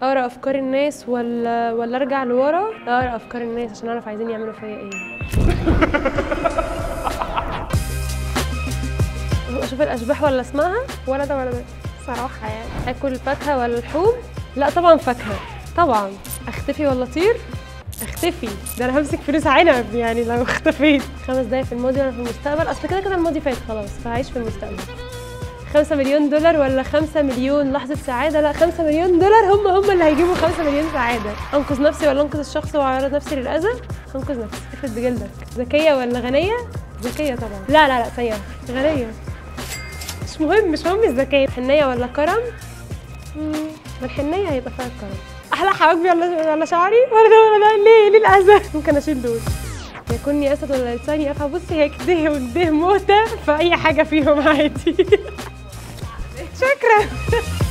اقرا افكار الناس ولا ارجع لورا؟ اقرا افكار الناس عشان اعرف عايزين يعملوا فيا ايه. اشوف الاشباح ولا اسمعها؟ ولا ده ولا ده صراحه يعني. اكل فاكهه ولا لحوم؟ لا طبعا فاكهه طبعا. اختفي ولا اطير؟ اختفي، ده انا همسك فلوس عنب يعني لو اختفيت. 5 دقايق في الماضي ولا في المستقبل؟ اصل كده كده الماضي فات خلاص، فهعيش في المستقبل. 5 مليون دولار ولا 5 مليون لحظة سعادة؟ لا 5 مليون دولار هم اللي هيجيبوا 5 مليون سعادة. انقذ نفسي ولا انقذ الشخص واعرض نفسي للأذى؟ انقذ نفسي. افرد بجلدك. ذكية ولا غنية؟ ذكية طبعا. لا ثانية، غنية. مش مهم الذكية. حنية ولا كرم؟ ما الحنية هيبقى فيها الكرم. احلى حواجبي ولا شعري؟ ولا ده ليه الأذى؟ ممكن اشيل دول. يكونني اسد ولا لساني افهم؟ بصي هي كده وده موتة، فأي حاجة فيهم عادي. شكرا.